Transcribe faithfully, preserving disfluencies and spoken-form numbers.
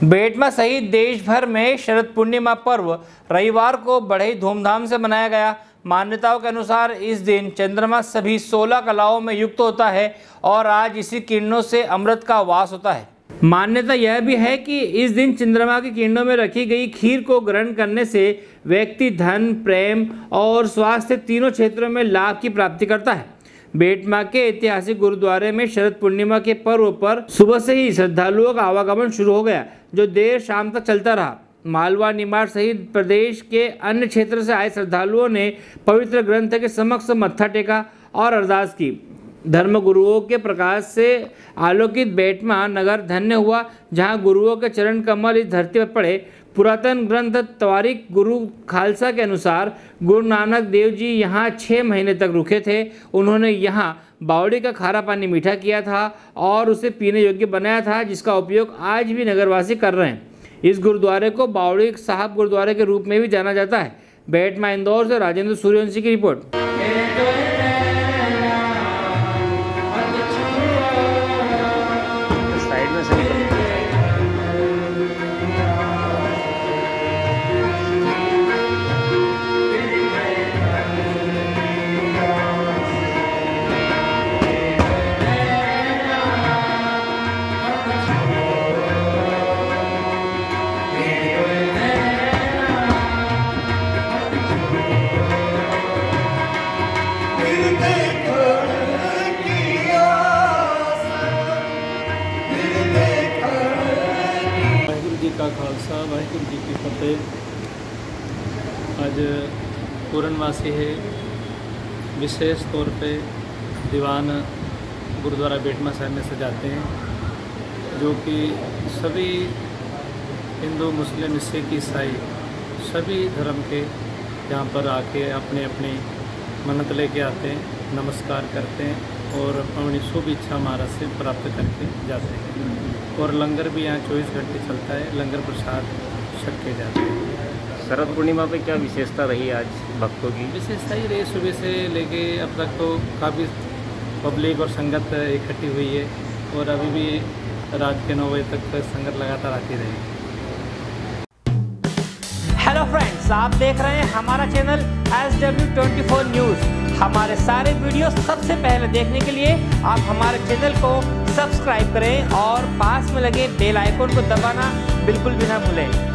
बेटमा सहित देश भर में शरद पूर्णिमा पर्व रविवार को बड़े ही धूमधाम से मनाया गया। मान्यताओं के अनुसार इस दिन चंद्रमा सभी सोलह कलाओं में युक्त होता है और आज इसी किरणों से अमृत का वास होता है। मान्यता यह भी है कि इस दिन चंद्रमा की किरणों में रखी गई खीर को ग्रहण करने से व्यक्ति धन, प्रेम और स्वास्थ्य तीनों क्षेत्रों में लाभ की प्राप्ति करता है। बेटमा के ऐतिहासिक गुरुद्वारे में शरद पूर्णिमा के पर्व पर सुबह से ही श्रद्धालुओं का आवागमन शुरू हो गया, जो देर शाम तक चलता रहा। मालवा, निमाड़ सहित प्रदेश के अन्य क्षेत्र से आए श्रद्धालुओं ने पवित्र ग्रंथ के समक्ष मत्था टेका और अरदास की। धर्म गुरुओं के प्रकाश से आलोकित बेटमा नगर धन्य हुआ, जहां गुरुओं के चरण कमल इस धरती पर पड़े। पुरातन ग्रंथ तवारीख गुरु खालसा के अनुसार गुरु नानक देव जी यहाँ छः महीने तक रुके थे। उन्होंने यहाँ बावड़ी का खारा पानी मीठा किया था और उसे पीने योग्य बनाया था, जिसका उपयोग आज भी नगरवासी कर रहे हैं। इस गुरुद्वारे को बावड़ी साहब गुरुद्वारे के रूप में भी जाना जाता है। बेटमा इंदौर से राजेंद्र सूर्यवंशी की रिपोर्ट। का खालसा वाहिगुरु जी की फतेह। आज पूर्णमासी है। विशेष तौर पे दीवान गुरुद्वारा बेटमा साहब में सजाते हैं, जो कि सभी हिंदू, मुस्लिम, सिख, ईसाई सभी धर्म के यहाँ पर आके अपने अपनी मन्नत लेके आते हैं, नमस्कार करते हैं और अपनी शुभ इच्छा महाराज से प्राप्त करके जाते हैं। और लंगर भी यहाँ चौबीस घंटे चलता है, लंगर प्रसाद छके जाते हैं। शरद पूर्णिमा पे क्या विशेषता रही आज भक्तों की? विशेषता ही रही, सुबह से लेके अब तक तो काफ़ी पब्लिक और संगत इकट्ठी हुई है और अभी भी रात के नौ बजे तक संगत लगातार आती रहेगी। हेलो फ्रेंड्स, आप देख रहे हैं हमारा channel S W twenty four news. हमारे सारे वीडियो सबसे पहले देखने के लिए आप हमारे चैनल को सब्सक्राइब करें और पास में लगे बेल आइकन को दबाना बिल्कुल भी ना भूलें।